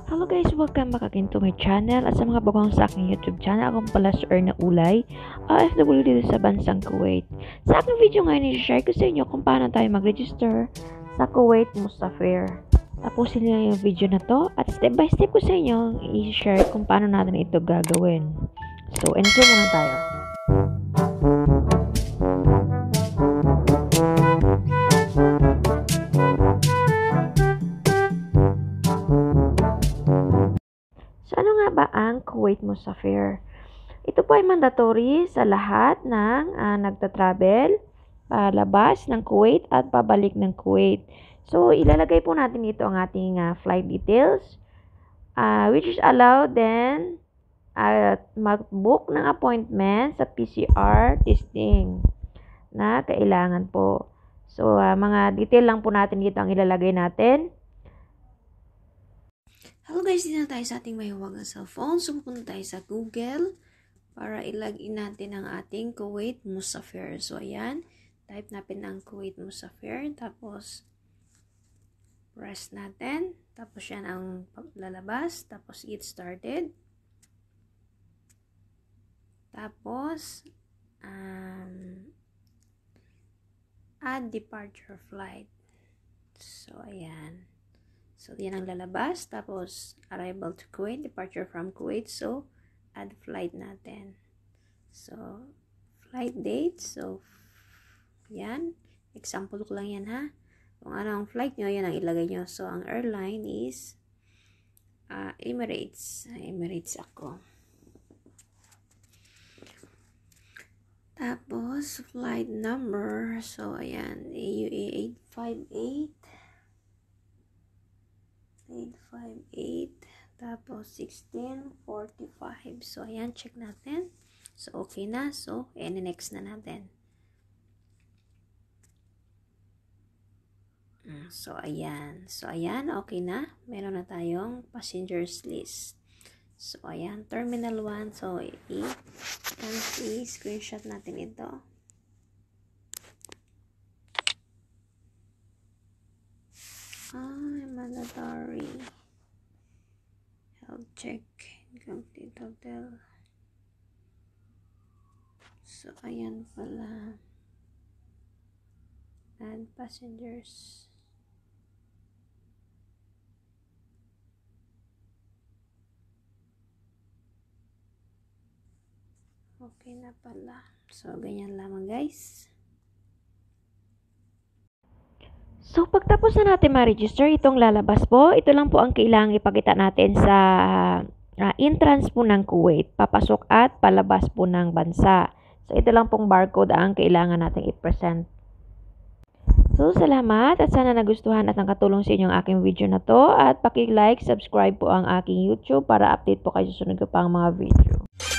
Hello guys, welcome back again to my channel at sa mga bagong sa aking YouTube channel. Ako pala si Erna Ulay, OFW dito sa bansang Kuwait. Sa aking video ngayon, i-share ko sa inyo kung paano tayo mag-register sa Kuwait Mosafer. Tapusin niyo yung video na to at step by step ko sa inyo i-share kung paano natin ito gagawin. So, intro muna tayo. Ano nga ba ang Kuwait Mosafer? Ito po ay mandatory sa lahat ng nagta-travel, palabas ng Kuwait at pabalik ng Kuwait. So, ilalagay po natin dito ang ating flight details, which is allowed then mag-book ng appointment sa PCR testing na kailangan po. So, mga detail lang po natin dito ang ilalagay natin. Hello guys, dito na tayo sa ating mahiwagang cellphone. So, pupunta tayo sa Google para ilagin natin ang ating Kuwait Mosafer. So, ayan. Type natin ang Kuwait Mosafer. Tapos, press natin. Tapos, yan ang lalabas. Tapos, get started. Tapos, add departure flight. So, ayan. So, yan ang lalabas. Tapos, arrival to Kuwait, departure from Kuwait. So, add flight natin. So, flight date. So, yan. Example ko lang yan ha. Kung ano ang flight nyo, yan ang ilagay nyo. So, ang airline is Emirates. Emirates ako. Tapos, flight number. So, ayan. AUA 858. 858, tapos 1645. So, ayan, check natin. So, okay na. So, next na natin. So, ayan. So, ayan, okay na. Meron na tayong passengers list. So, ayan, Terminal 1. So, i-screenshot natin ito. Mandatory health check, incomplete hotel. So, ayan pala. Add passengers. Okay na pala. So, ganyan lamang guys. So, pagtapos na natin ma-register, itong lalabas po, ito lang po ang kailangang ipakita natin sa entrance po ng Kuwait, papasok at palabas po ng bansa. So, ito lang pong barcode ang kailangan natin i-present. So, salamat at sana nagustuhan at nakatulong sa inyong aking video na to. At paki-like, subscribe po ang aking YouTube para update po kayo sa sunod ko pang mga video.